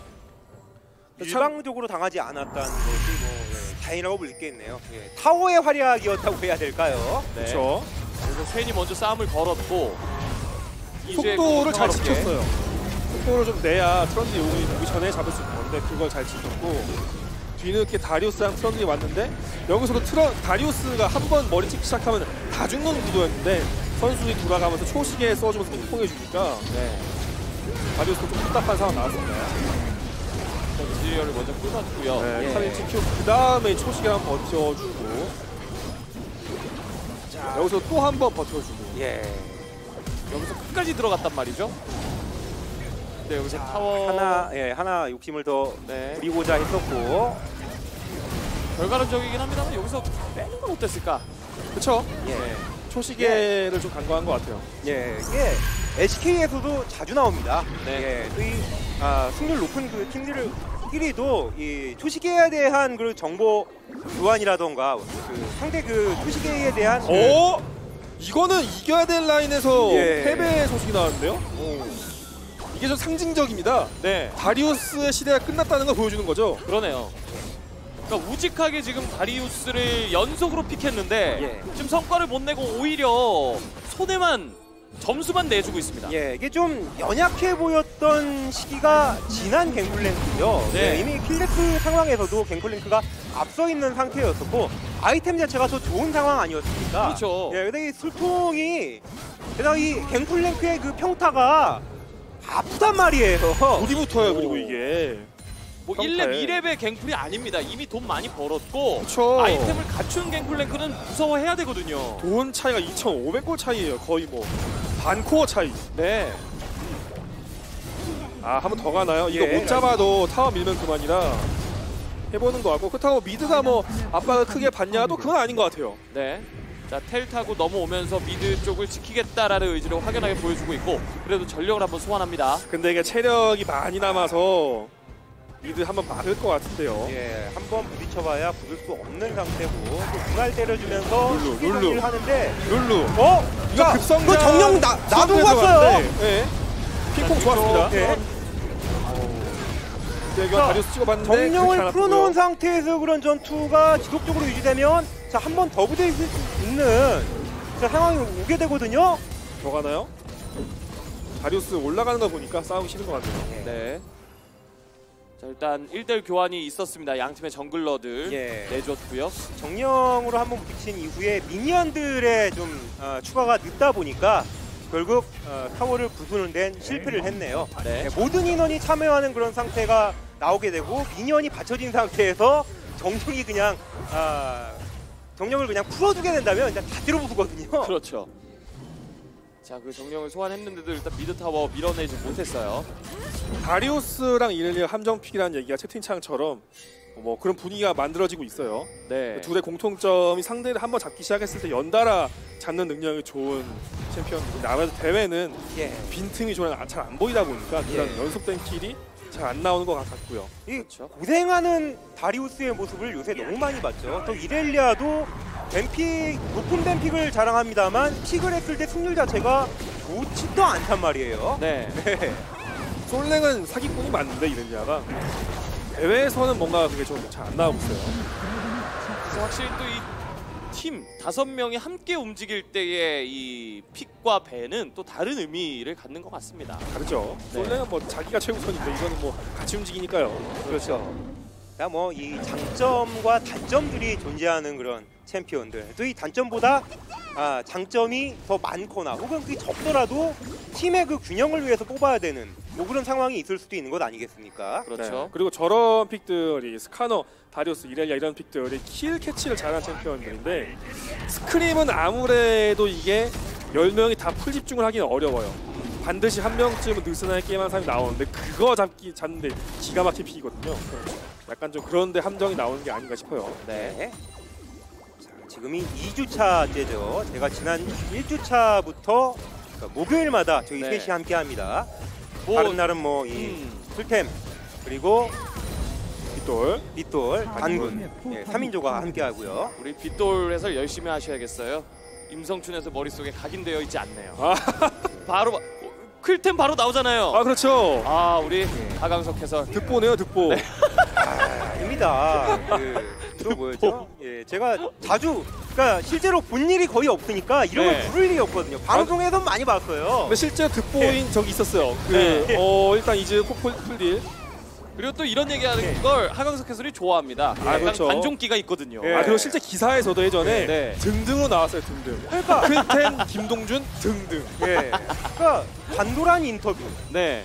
일방적으로 당하지 않았다는 것이 다행이라고 볼 수 있겠네요. 예, 타워의 활약이었다고 해야 될까요? 네. 그렇죠. 그래서 쉔이 먼저 싸움을 걸었고 이제 속도를 잘 평화롭게. 지켰어요. 속도를 좀 내야 트런디 오기 전에 잡을 수 있는 건데 그걸 잘 지켰고 뒤늦게 다리우스랑 트런디 왔는데 여기서도 다리우스가 한 번 머리 찍기 시작하면 다 죽는 구도였는데 선수들이 돌아가면서 초시계 써주면서 핑퐁해주니까 네. 다리우스도 좀 답답한 상황 나왔습니다. 이즈리얼을 먼저 끊었고요. 네, 예. 카밀 찍히고 그 다음에 초시계 한 번 버텨주고 자, 여기서 또 한 번 버텨주고 예. 여기서 끝까지 들어갔단 말이죠. 네, 여기서 타워 하나 욕심을 더 네. 부리고자 했었고 결과론적이긴 합니다만 여기서 빼는 건 어땠을까? 그렇죠. 예. 초시계를 좀 간과한 것 같아요. 예, 이게 SK에서도 자주 나옵니다. 네. 예, 이 승률 높은 그 팀들끼리도 이 초시계에 대한 그 정보 교환이라던가 그 상대 그 초시계에 대한 이거는 이겨야 될 라인에서 예. 패배 소식이 나왔는데요. 이게 좀 상징적입니다. 네, 다리우스의 시대가 끝났다는 걸 보여주는 거죠. 그러네요. 그러니까 우직하게 지금 다리우스를 연속으로 픽했는데 예. 지금 성과를 못 내고 오히려 손해만 점수만 내주고 있습니다. 예, 이게 좀 연약해 보였던 시기가 지난 갱플랭크죠. 네. 예, 이미 킬레프 상황에서도 갱플랭크가 앞서 있는 상태였었고 아이템 자체가 더 좋은 상황 아니었습니까? 그렇죠. 예, 근데 이 술통이 게다가 이 갱플랭크의 그 평타가 아프단 말이에요. 어디 붙어요? 그리고 이게 뭐 평타에. 1렙, 2렙의 갱플이 아닙니다. 이미 돈 많이 벌었고 그쵸. 아이템을 갖춘 갱플랭크는 무서워해야 되거든요. 돈 차이가 2,500골 차이예요. 거의 뭐 반 코어 차이. 네. 아, 한 번 더 가나요? 이거 예. 못 잡아도 타워 밀면 그만이라 해보는 거 같고, 그렇다고 미드가 뭐 압박을 크게 받냐도 그건 아닌 것 같아요. 네. 자, 텔 타고 넘어오면서 미드 쪽을 지키겠다라는 의지를 확연하게 보여주고 있고, 그래도 전력을 한번 소환합니다. 근데 이게 체력이 많이 남아서 미드 한번 막을 것 같은데요. 예, 한번 부딪혀봐야 부을 수 없는 상태고 또 중알 때려주면서 룰루, 쉽게 룰루. 정리를 하는데 룰루. 이거 이거 급성장. 이거 정령 나도 봤어요. 네. 핑퐁 좋았습니다. 예. 네, 이거 자, 다리우스 찍어봤는데 그렇지 정령을 않았고요. 풀어놓은 상태에서 그런 전투가 지속적으로 유지되면 자, 한 번 더 부딪힐 수 있는 자, 상황이 오게 되거든요. 더 가나요? 다리우스 올라가는 거 보니까 싸우기 싫은 것 같네요. 네. 자, 일단 1대1 교환이 있었습니다. 양 팀의 정글러들 예. 내줬고요. 정령으로 한번 부딪힌 이후에 미니언들의 좀 추가가 늦다 보니까 결국 타워를 부수는 데는 실패를 했네요. 네. 네, 모든 인원이 참여하는 그런 상태가 나오게 되고 미니언이 받쳐진 상태에서 정령이 그냥 정령을 그냥 풀어주게 된다면 그냥 다 때려 부수거든요. 그렇죠. 자, 그 정령을 소환했는데도 일단 미드 타워 밀어내지 못했어요. 다리우스랑 이렐리아 함정픽이라는 얘기가 채팅창처럼 뭐 그런 분위기가 만들어지고 있어요. 네. 둘의 공통점이 상대를 한번 잡기 시작했을 때 연달아 잡는 능력이 좋은 챔피언인데 아무래도 대회는 예. 빈틈이 잘 안 보이다 보니까 그런 예. 연속된 킬이 잘 안 나오는 것 같고요. 이 그렇죠. 고생하는 다리우스의 모습을 요새 너무 많이 봤죠. 또 이렐리아도 뱀픽 높은 뱀픽을 자랑합니다만 픽을 했을 때 승률 자체가 좋지도 않단 말이에요. 네. 네. 솔랭은 사기꾼이 맞는데 이렐리아가 대회에서는 뭔가 그게 좀 잘 안 나오고 있어요. 그래서 확실히 또 이 팀 5명이 함께 움직일 때의 이 픽과 배는 또 다른 의미를 갖는 것 같습니다. 다르죠. 네. 솔랭은 뭐 자기가 최우선인데 이거는 뭐 같이 움직이니까요. 그렇죠. 그러니까 뭐 이 장점과 단점들이 존재하는 그런 챔피언들. 또 이 단점보다 장점이 더 많거나 혹은 그게 적더라도 팀의 그 균형을 위해서 뽑아야 되는 뭐 그런 상황이 있을 수도 있는 것 아니겠습니까? 그렇죠. 네. 그리고 저런 픽들이 스카너, 다리우스, 이렐리아 이런 픽들이 킬 캐치를 잘하는 챔피언들인데 스크림은 아무래도 이게 10명이 다 풀 집중을 하기는 어려워요. 반드시 한 명쯤은 느슨하게 게임하는 사람이 나오는데 그거 잡는데 기가 막힌 픽이거든요. 약간 좀 그런데 함정이 나오는 게 아닌가 싶어요. 네. 자, 지금이 2주차째죠. 제가 지난 1주차부터 그러니까 목요일마다 저희 네. 셋이 함께 합니다. 뭐, 다른 날은 뭐 이 풀템 그리고 빗돌. 빗돌, 단군 3인조가 함께 하고요. 우리 빗돌 해설 열심히 하셔야겠어요. 임성춘에서 머릿속에 각인되어 있지 않네요. 바로 클템 바로 나오잖아요. 아 그렇죠. 우리 하강석 해설. 득보네요, 득보. 아닙니다. 또 뭐였죠? 예, 제가 자주 그러니까 실제로 본 일이 거의 없으니까 이런 네. 걸 부를 일이 없거든요. 방송에선 많이 봤어요. 근데 실제 득보인 적이 있었어요. 네. 일단 이제 풀딜. 그리고 또 이런 얘기하는 네. 걸 하강석 해설이 좋아합니다. 약간 그렇죠. 관종기가 있거든요. 네. 그리고 실제 기사에서도 예전에 네. 등등으로 나왔어요, 등등. 그러니까 클템, 김동준, 등등. 예, 그러니까 단도란 인터뷰 네.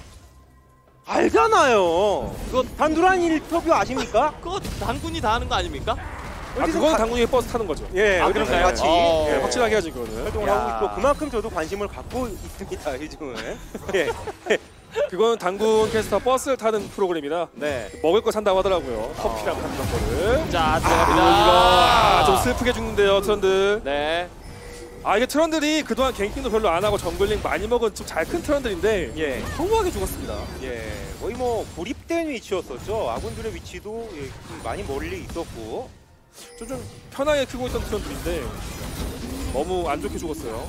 알잖아요. 그거 단도란 인터뷰 아십니까? 그거 당군이 다 하는 거 아닙니까? 그건 당연히 버스 타는 거죠. 예, 아, 어디서 그런가요? 같이 어. 네, 확실하게 하지 그거는. 활동을 야. 하고 있고 그만큼 저도 관심을 갖고 있습니다. 요즘은. 예. 그건 당군 캐스터 버스를 타는 프로그램이라 네. 먹을 거 산다고 하더라고요. 커피랑 같은 거를. 자, 들어갑니다. 좀 슬프게 죽는데요, 트런들. 네. 이게 트런들이 그동안 갱킹도 별로 안 하고 정글링 많이 먹은 좀 잘 큰 트런들인데 예. 허무하게 죽었습니다. 예, 거의 뭐 고립된 위치였었죠. 아군들의 위치도 좀 많이 멀리 있었고. 좀 편하게 크고 있던 트런들인데 너무 안 좋게 죽었어요.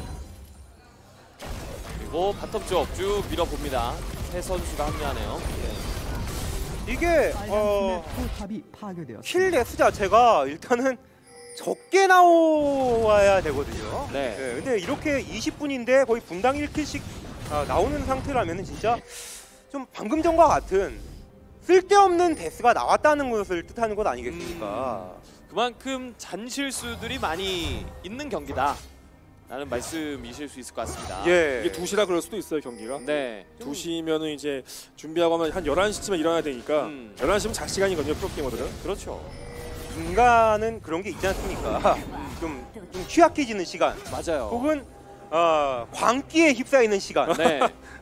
그리고 바텀 쪽 쭉 밀어봅니다. 세 선수가 합류하네요. 이게 포탑이 파괴되었습니다. 킬 레스 자체가 일단은 적게 나와야 되거든요. 네. 예, 근데 이렇게 20분인데 거의 분당 1킬씩 나오는 상태라면 진짜 좀 방금 전과 같은 쓸데없는 데스가 나왔다는 것을 뜻하는 것 아니겠습니까? 그만큼 잔실수들이 많이 있는 경기다 라는 말씀이실 수 있을 것 같습니다. 예. 이게 2시라 그럴 수도 있어요, 경기가. 네. 2시면은 이제 준비하고 하면 한 11시쯤에 일어나야 되니까 11시면 잘 시간이거든요, 프로게이머들은. 그렇죠. 인간은 그런 게 있지 않습니까? 좀 취약해지는 시간 맞아요. 혹은 광기에 휩싸이는 시간. 네.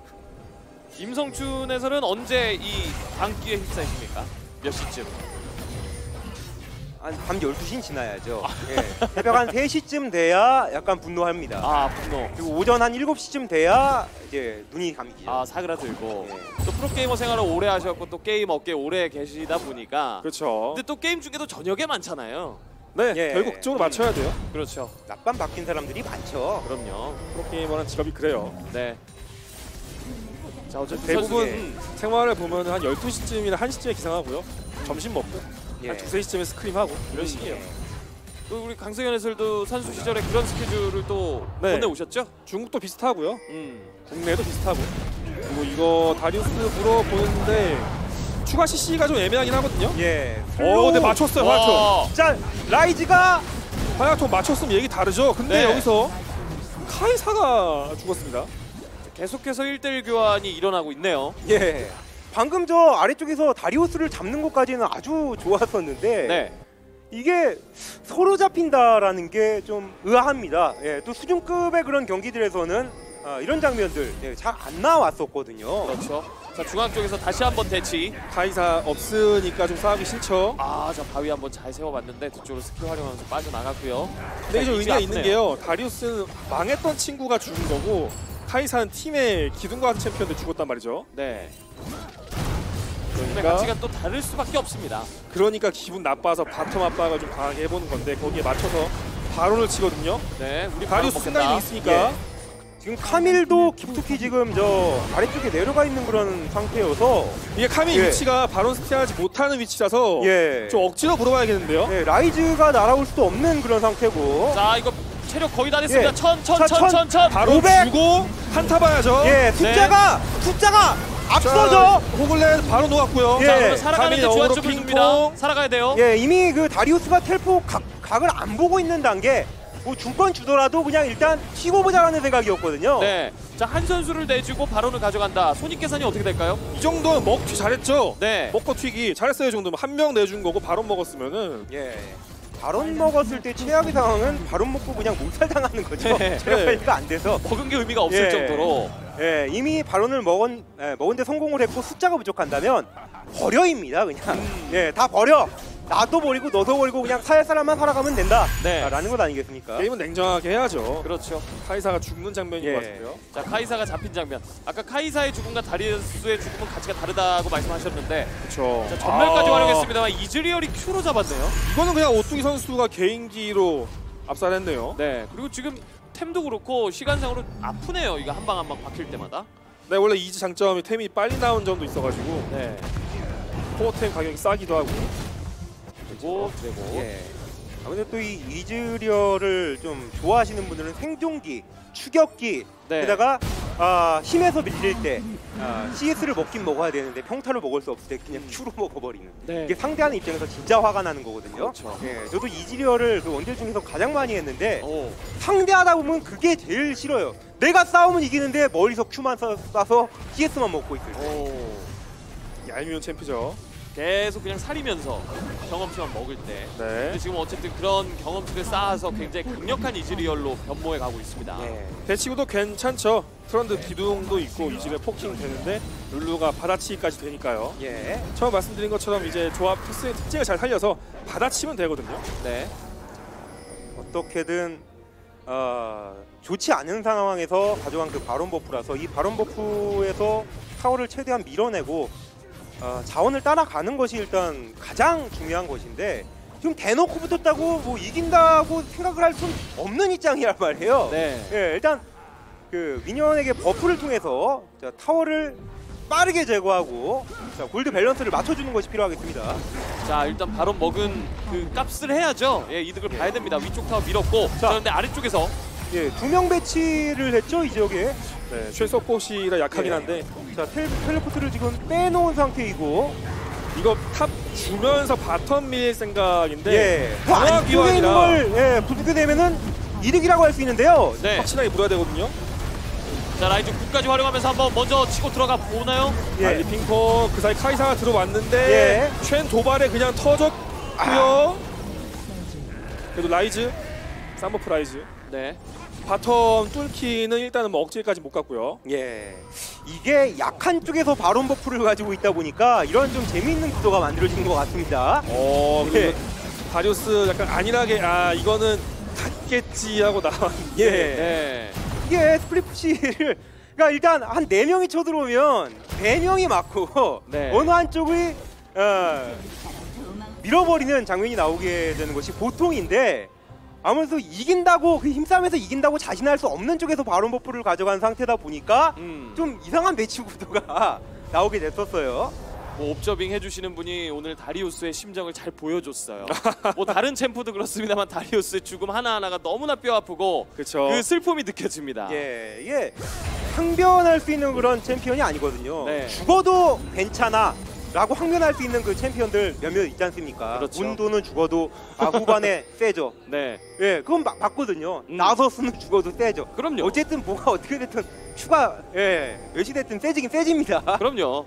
임성춘에서는 언제 이 광기에 휩싸이십니까? 몇 시쯤? 한 밤 12시는 지나야죠. 예. 새벽 한 3시쯤 돼야 약간 분노합니다. 아, 분노. 그리고 오전 한 7시쯤 돼야 이제 눈이 감기죠. 아, 사그라들고. 예. 또 프로게이머 생활을 오래 하셨고 또 게임 업계에 오래 계시다 보니까. 그렇죠. 근데 또 게임 중에도 저녁에 많잖아요. 네, 예. 결국적으로 맞춰야 돼요. 그렇죠. 낮밤 바뀐 사람들이 많죠. 그럼요. 프로게이머는 직업이 그래요. 네. 자, 어쨌든 대부분 선수의- 생활을 보면 한 12시쯤이나 1시쯤에 기상하고요. 점심 먹고 예. 한 2-3시쯤에 스크림하고 이런 식이에요. 또 우리 강승현 해설도 선수 시절에 그런 스케줄을 또 네. 보내오셨죠? 중국도 비슷하고요. 음. 국내도 비슷하고. 그리고 이거 다리우스 물어보는데 추가 CC가 좀 애매하긴 하거든요. 예. 근데 맞췄어요, 화약통. 와. 자, 라이즈가 화약통 맞췄으면 얘기 다르죠. 근데 네. 여기서 카이사가 죽었습니다. 계속해서 1대1 교환이 일어나고 있네요. 예. 방금 저 아래쪽에서 다리우스를 잡는 것까지는 아주 좋았었는데 네. 이게 서로 잡힌다라는 게 좀 의아합니다. 예. 또 수준급의 그런 경기들에서는 이런 장면들 잘 안 나왔었거든요. 그렇죠. 자, 중앙 쪽에서 다시 한번 대치. 카이사 없으니까 좀 싸우기 싫죠. 아, 자, 바위 한번 잘 세워봤는데 뒤쪽으로 스킬 활용하면서 빠져나갔고요. 근데 좀 자, 의미가 이제 있는 아프네요. 게요. 다리우스는 망했던 친구가 죽은 거고 카이사는 팀의 기둥과 같은 챔피언들 죽었단 말이죠. 네. 팀의 그러니까, 가치가 또 다를 수밖에 없습니다. 그러니까 기분 나빠서 바텀 압박을 좀 강하게 해보는 건데 거기에 맞춰서 바론을 치거든요. 네, 우리 다리우스 먹겠다. 순간이 있으니까 예. 지금 카밀도 깊숙이 지금 저 아래쪽에 내려가 있는 그런 상태여서 이게 카미 예. 위치가 바론 스틸하지 못하는 위치라서 예. 좀 억지로 물어봐야겠는데요. 네, 라이즈가 날아올 수도 없는 그런 상태고. 자, 이거 체력 거의 다 됐습니다. 예. 천. 바로 500. 주고 한타 봐야죠. 예, 숫자가 앞서죠. 호글렛 바로 놓았고요. 예. 자, 그러면 살아가는데 카밀 주안 영어로 쪽을 핑퐁. 줍니다. 살아가야 돼요. 예, 이미 그 다리우스가 텔포 각을 안 보고 있는 단계. 뭐 중권 주더라도 그냥 일단 튀고 보자라는 생각이었거든요. 네. 자, 한 선수를 내주고 바론을 가져간다. 손익 계산이 어떻게 될까요? 이 정도는 먹튀 잘했죠. 네. 먹고 튀기 잘했어요. 이 정도면 한 명 내준 거고 바론 먹었으면은 예. 바론 먹었을 때 최악의 상황은 바론 먹고 그냥 몰살 당하는 거죠. 네. 체력 관리가 안 돼서. 먹은 게 의미가 없을 예. 정도로. 예, 이미 바론을 먹은데 성공을 했고 숫자가 부족한다면 버려입니다, 그냥. 예, 다 버려. 나도 버리고 너도 버리고 그냥 살 사람만 살아가면 된다. 네. 라는 것 아니겠습니까? 게임은 냉정하게 해야죠. 그렇죠. 카이사가 죽는 장면인 예. 것 같은데요. 자, 카이사가 잡힌 장면. 아까 카이사의 죽음과 다리우스의 죽음은 가치가 다르다고 말씀하셨는데 그렇죠. 자, 전멸까지 활용했습니다만 이즈리얼이 Q로 잡았네요. 이거는 그냥 오뚜기 선수가 개인기로 압살했네요. 네. 그리고 지금 템도 그렇고 시간상으로 아프네요. 이거 한 방 한 방 박힐 때마다. 네, 원래 이즈 장점이 템이 빨리 나온 점도 있어가지고 네. 코어템 가격이 싸기도 하고. 그리고 예. 아무래도 또 이 이즈리얼을 좀 좋아하시는 분들은 생존기, 추격기, 네. 게다가 힘에서 밀릴 때 CS를 먹긴 먹어야 되는데 평타를 먹을 수 없을 때 그냥 Q로 먹어버리는. 네. 이게 상대하는 입장에서 진짜 화가 나는 거거든요. 그렇죠. 예, 저도 이즈리얼을 그 원딜 중에서 가장 많이 했는데 오. 상대하다 보면 그게 제일 싫어요. 내가 싸우면 이기는데 머리서 Q만 쏴서 CS만 먹고 있을 때. 오. 얄미운 챔피죠. 계속 그냥 사리면서 경험치만 먹을 때. 네. 근데 지금 어쨌든 그런 경험치를 쌓아서 굉장히 강력한 이즈리얼로 변모해 가고 있습니다. 예. 대치구도 괜찮죠. 트런드 기둥도 있고 이즈리얼 포킹 되는데 룰루가 받아치기까지 되니까요. 예. 처음 말씀드린 것처럼 이제 조합 토스의 특징을 잘 살려서 받아치면 되거든요. 네. 어떻게든 좋지 않은 상황에서 가져간 그 바론 버프라서 이 바론 버프에서 타워를 최대한 밀어내고 자원을 따라가는 것이 일단 가장 중요한 것인데 지금 대놓고 붙었다고 뭐 이긴다고 생각을 할 수는 없는 입장이란 말이에요. 네. 예, 일단 그 미니언에게 버프를 통해서 타워를 빠르게 제거하고 골드 밸런스를 맞춰주는 것이 필요하겠습니다. 자, 일단 바로 먹은 그 값을 해야죠. 예, 이득을 봐야 됩니다. 위쪽 타워 밀었고. 자, 그런데 아래쪽에서 예, 2명 배치를 했죠, 이 지역에. 네, 최서포시라 약하긴 예. 한데 자, 텔레포트를 지금 빼놓은 상태이고, 이거 탑 주면서 바텀 밀 생각인데 예, 그 강화 안쪽에 있는 기왕이라 걸 부수게 되면은 이득이라고 할 수 있는데요. 네. 확실하게 물어야 되거든요. 자, 라이즈 굿까지 활용하면서 한번 먼저 치고 들어가 보나요? 예. 알리 핑퐁 그 사이 카이사가 들어왔는데 예. 쉔 도발에 그냥 터졌고요. 그래도 라이즈 쌈버프 라이즈 네. 바텀 뚫기는 일단은 뭐 억지까지 못 갔고요. 예, 이게 약한 쪽에서 바론 버프를 가지고 있다 보니까 이런 좀 재미있는 구도가 만들어지는 것 같습니다. 그리고 예. 다리우스 약간 안일하게 이거는 갔겠지 하고 나왔는데 예. 네. 이게 스플릿푸시를 그러니까 일단 한 4명이 쳐들어오면 4명이 맞고 네. 어느 한쪽이 밀어버리는 장면이 나오게 되는 것이 보통인데 아무래도 이긴다고 그 힘싸움에서 이긴다고 자신할 수 없는 쪽에서 바론 버프를 가져간 상태다 보니까 좀 이상한 매치 구도가 나오게 됐었어요. 뭐 옵저빙 해주시는 분이 오늘 다리우스의 심정을 잘 보여줬어요. 뭐 다른 챔프도 그렇습니다만 다리우스의 죽음 하나하나가 너무나 뼈 아프고 그쵸. 그 슬픔이 느껴집니다. 예, 이게 항변할 수 있는 그런 챔피언이 아니거든요. 네. 죽어도 괜찮아 라고 항변할 수 있는 그 챔피언들 몇몇 있지 않습니까? 그렇죠. 문도는 죽어도 후반에 세죠. 네. 예, 그건 맞거든요. 나서스는 죽어도 세죠. 그럼요. 어쨌든 뭐가 어떻게 됐든 추가 몇이 됐든 세지긴 세집니다. 그럼요.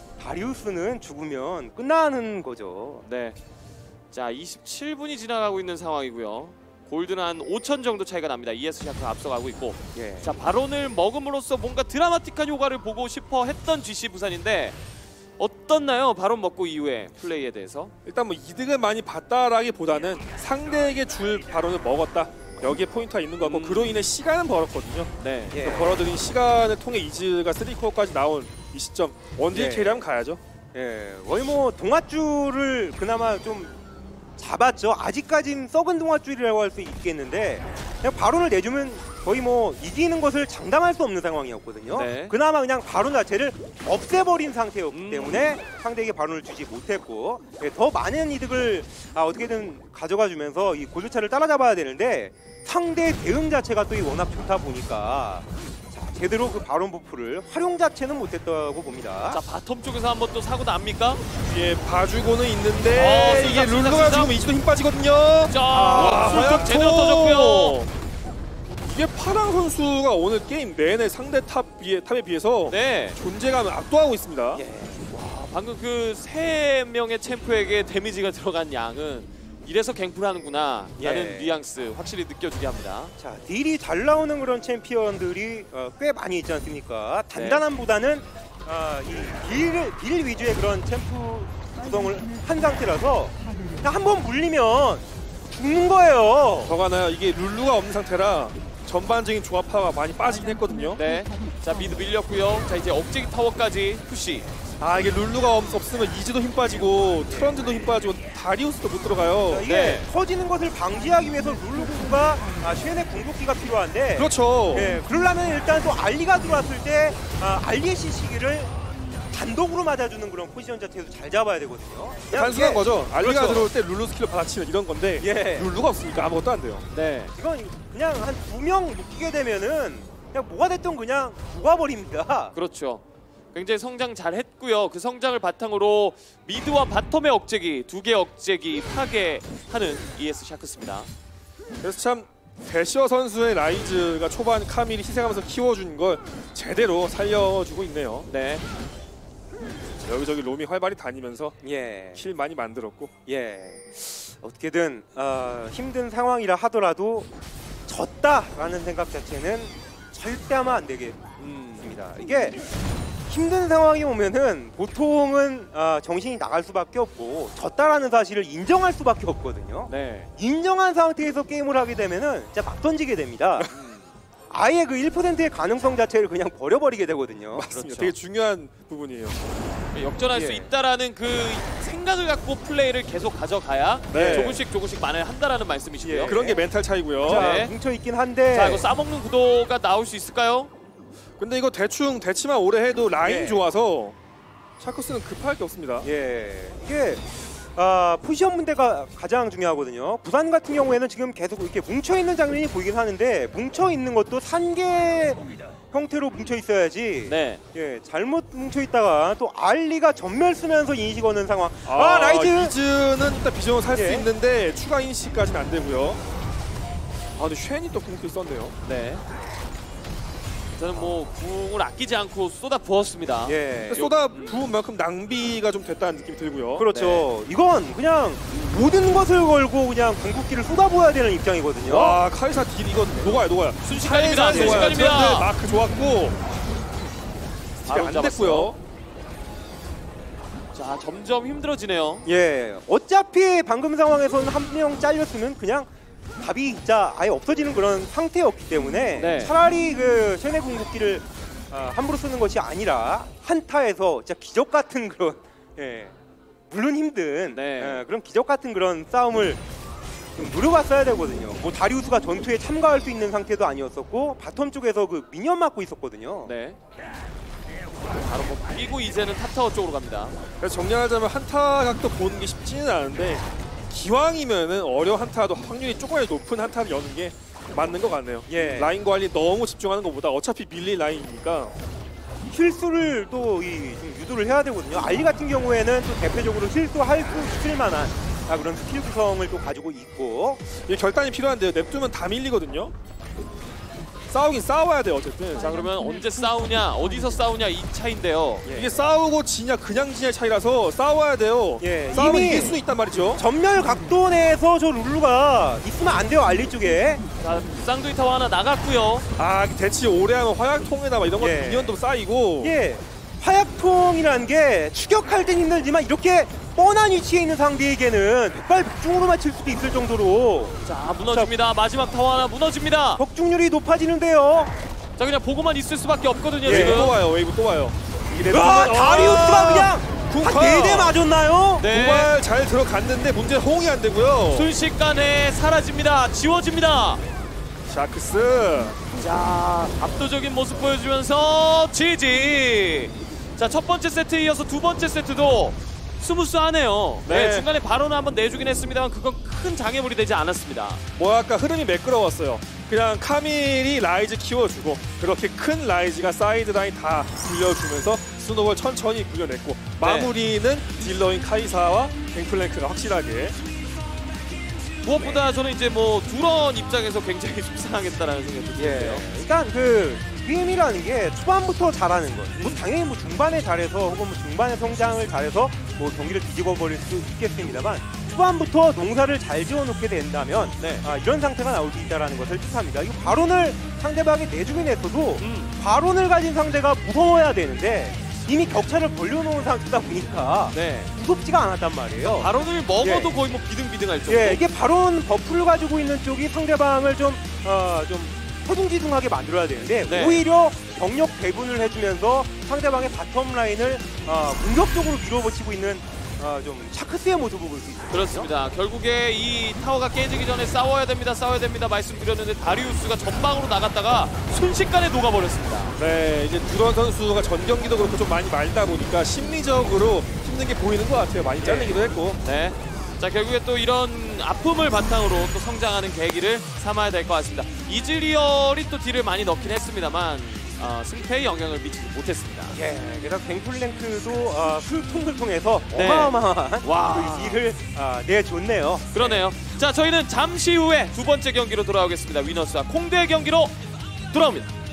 다리우스는 죽으면 끝나는 거죠. 네. 자, 27분이 지나가고 있는 상황이고요. 골드는 한 5천 정도 차이가 납니다. ES 샤크가 앞서가고 있고. 예. 자, 바론을 먹음으로써 뭔가 드라마틱한 효과를 보고 싶어 했던 GC 부산인데 어떻나요? 바론 먹고 이후에 플레이에 대해서? 일단 뭐 이득을 많이 봤다라기보다는 상대에게 줄 바론을 먹었다. 여기에 포인트가 있는 것 같고 그로 인해 시간은 벌었거든요. 네. 예. 그 벌어들인 시간을 통해 이즈가 3코어까지 나온 이 시점 원딜 예. 캐리하면 가야죠. 예, 거의 뭐 동아줄을 그나마 좀 잡았죠. 아직까진 썩은 동아줄이라고 할 수 있겠는데 그냥 바론을 내주면 거의 뭐 이기는 것을 장담할 수 없는 상황이었거든요. 네. 그나마 그냥 바론 자체를 없애버린 상태였기 때문에 상대에게 바론을 주지 못했고 예, 더 많은 이득을 어떻게든 가져가주면서 이 골드차를 따라잡아야 되는데 상대 대응 자체가 또 워낙 좋다 보니까 제대로 그 바론 버프를 활용 자체는 못했다고 봅니다. 자, 바텀 쪽에서 한번 또 사고 납니까? 예, 봐주고는 있는데 순삭, 이게 순삭, 룰루가 순삭. 지금 이즈도 힘 빠지거든요. 자, 술쪽 제대로 터졌고요. 이게 파랑 선수가 오늘 게임 내내 상대 탑에 비해서 네. 존재감을 압도하고 있습니다. 예. 방금 그 3명의 챔프에게 데미지가 들어간 양은 이래서 갱플 하는구나 라는 예. 뉘앙스 확실히 느껴지게 합니다. 자, 딜이 잘 나오는 그런 챔피언들이 꽤 많이 있지 않습니까? 단단함보다는 딜 위주의 그런 챔프 구성을 한 상태라서 그냥 한번 물리면 죽는 거예요. 더가나 이게 룰루가 없는 상태라 전반적인 조합파가 많이 빠지긴 했거든요. 네. 자, 미드 밀렸고요. 자, 이제 억제기 타워까지 푸시. 이게 룰루가 없으면 이즈도 힘 빠지고 트런드도 힘 빠지고 다리우스도 못 들어가요. 이게 네. 터지는 것을 방지하기 위해서 룰루 구구가 쉐네 궁극기가 필요한데 그렇죠. 예, 그러려면 일단 또 알리가 들어왔을 때 알리의 시시기를 단독으로 맞아주는 그런 포지션 자체도 잘 잡아야 되거든요. 그냥 단순한 이게- 거죠. 알리가 그렇죠. 들어올 때 룰루 스킬을 받아치면 이런 건데 예. 룰루가 없으니까 아무것도 안 돼요. 네. 이건 그냥 한 2명 묶이게 되면은 그냥 뭐가 됐든 그냥 녹아버립니다. 그렇죠. 굉장히 성장 잘 했고요. 그 성장을 바탕으로 미드와 바텀의 억제기, 2개 억제기 파괴하는 ES 샤크스입니다. 그래서 참 대시어 선수의 라이즈가 초반 카밀이 희생하면서 키워준 걸 제대로 살려주고 있네요. 네. 여기저기 롬이 활발히 다니면서 예. 킬 많이 만들었고 예. 어떻게든 힘든 상황이라 하더라도 졌다라는 생각 자체는 절대 하면 안 되겠습니다. 이게 힘든 상황이 오면은 보통은 정신이 나갈 수밖에 없고 졌다라는 사실을 인정할 수밖에 없거든요. 네. 인정한 상태에서 게임을 하게 되면은 진짜 막 던지게 됩니다. 아예 그 1%의 가능성 자체를 그냥 버려버리게 되거든요. 맞습니다. 그렇죠. 되게 중요한 부분이에요. 역전할 예. 수 있다라는 그 생각을 갖고 플레이를 계속 가져가야 네. 조금씩 만회를 한다라는 말씀이시고요. 예. 그런 게 멘탈 차이고요. 자, 네. 뭉쳐있긴 한데 자, 이거 싸먹는 구도가 나올 수 있을까요? 근데 이거 대치만 오래 해도 라인이 예. 좋아서 샤크스는 급할 게 없습니다. 예, 이게 포지션 문제가 가장 중요하거든요. 부산 같은 경우에는 지금 계속 이렇게 뭉쳐 있는 장면이 보이긴 하는데 뭉쳐 있는 것도 산계 형태로 뭉쳐 있어야지. 네. 예, 잘못 뭉쳐 있다가 또 알리가 전멸 쓰면서 인식 얻는 상황. 라이즈. 이즈는 일단 비전을 살 수 예. 있는데 추가 인식까지는 안 되고요. 근데 쉔이 또 궁극기 썼네요. 네. 저는 뭐 궁을 아끼지 않고 쏟아 부었습니다. 예. 쏟아 부은 만큼 낭비가 좀 됐다는 느낌이 들고요. 그렇죠. 이건 그냥 모든 것을 걸고 그냥 궁극기를 쏟아부어야 되는 입장이거든요. 와 카이사 딜 이건 녹아요. 순식간입니다. 살살 녹아요. 순식간입니다. 트런드 마크 좋았고 바로 안 잡았어요. 됐고요. 자, 점점 힘들어지네요. 예, 어차피 방금 상황에서는 한 명 잘렸으면 그냥 답이 진짜 아예 없어지는 그런 상태였기 때문에 네. 차라리 그 쇠뇌 궁극기를 함부로 쓰는 것이 아니라 한타에서 진짜 기적 같은 그런 물론 힘든 네. 그런 기적 같은 그런 싸움을 좀 노려봤어야 되거든요. 뭐 다리우스가 전투에 참가할 수 있는 상태도 아니었었고 바텀 쪽에서 그 미니언 맞고 있었거든요. 네. 바로 뭐 끼고 이제는 탑타워 쪽으로 갑니다. 그래서 정리하자면 한타 각도 보는 게 쉽지는 않은데 기왕이면은 어려운 한타도 확률이 조금이라도 높은 한타를 여는 게 맞는 것 같네요. 예. 라인 관리 너무 집중하는 것보다 어차피 밀릴 라인이니까 실수를 또 좀 유도를 해야 되거든요. 알리 같은 경우에는 또 대표적으로 실수할 수 있을 만한 그런 스킬 구성을 또 가지고 있고 이게 결단이 필요한데요. 냅두면 다 밀리거든요. 싸우긴 싸워야 돼요. 어쨌든. 자, 그러면 언제 싸우냐, 어디서 싸우냐 이 차인데요. 이게 싸우고 지냐 그냥 지냐의 차이라서 싸워야 돼요. 예, 싸우면 이미 이길 수도 있단 말이죠. 전멸 각도 내에서 저 룰루가 있으면 안 돼요. 알리 쪽에. 자, 쌍둥이 타워 하나 나갔고요. 아 대치 오래 하면 화약통에다 막 이런 거 예. 미니언도 쌓이고 예, 화약통이라는 게 추격할 땐 힘들지만 이렇게 뻔한 위치에 있는 상대에게는 백발백중으로만 칠 수도 있을 정도로 자, 무너집니다. 마지막 타워 하나 무너집니다. 적중률이 높아지는데요. 자, 그냥 보고만 있을 수밖에 없거든요. 예. 웨이브 또 지금. 와요. 웨이브 또 와요. 와, 다리우스가 그냥 궁파. 한 4대 맞았나요? 네. 도발 잘 들어갔는데 문제는 호응이 안 되고요. 순식간에 사라집니다. 지워집니다. 샤크스. 자, 압도적인 모습 보여주면서 지지. 자, 첫 번째 세트에 이어서 두 번째 세트도 스무스하네요. 네, 네. 중간에 발언을 한번 내주긴 했습니다만 그건 큰 장애물이 되지 않았습니다. 뭐랄까 흐름이 매끄러웠어요. 그냥 카밀이 라이즈 키워주고 그렇게 큰 라이즈가 사이드 라인 다 굴려주면서 스노볼 천천히 굴려냈고 마무리는 딜러인 카이사와 갱플랭크가 확실하게. 무엇보다 저는 이제 뭐 두런 입장에서 굉장히 속상하겠다라는 생각이 드는데요. 예. 일단 그 BM이라는 게 초반부터 잘하는 것. 뭐 당연히 뭐 중반에 잘해서 혹은 뭐 중반에 성장을 잘해서 뭐 경기를 뒤집어 버릴 수 있겠습니다만 초반부터 농사를 잘 지어놓게 된다면 네. 이런 상태가 나올 수 있다는 것을 뜻합니다. 이거 발언을 상대방이 내주긴 했어도 발언을 가진 상대가 무서워야 되는데 이미 격차를 벌려놓은 상태다 보니까 네. 무섭지가 않았단 말이에요. 발언을 먹어도 예. 거의 뭐 비등비등할 정도. 예, 이게 발언 버프를 가지고 있는 쪽이 상대방을 좀 허둥지둥하게 만들어야 되는데 네. 오히려 병력 배분을 해주면서 상대방의 바텀 라인을 공격적으로 밀어붙이고 있는 좀 샤크스의 모습을 볼 수 있어요. 그렇습니다. 결국에 이 타워가 깨지기 전에 싸워야 됩니다 말씀드렸는데 다리우스가 전방으로 나갔다가 순식간에 녹아버렸습니다. 네, 이제 두런 선수가 전 경기도 그렇고 좀 많이 말다 보니까 심리적으로 힘든 게 보이는 것 같아요. 많이 잘리기도 했고. 네. 자, 결국에 또 이런 아픔을 바탕으로 또 성장하는 계기를 삼아야 될 것 같습니다. 이즈리얼이 또 딜을 많이 넣긴 했습니다만 승패에 영향을 미치지 못했습니다. 예, 그래서 갱플랭크도 술통을 통해서 네. 어마어마한 와. 그 딜을 내줬네요. 그러네요. 자, 저희는 잠시 후에 두 번째 경기로 돌아오겠습니다. 위너스와 콩대의 경기로 돌아옵니다.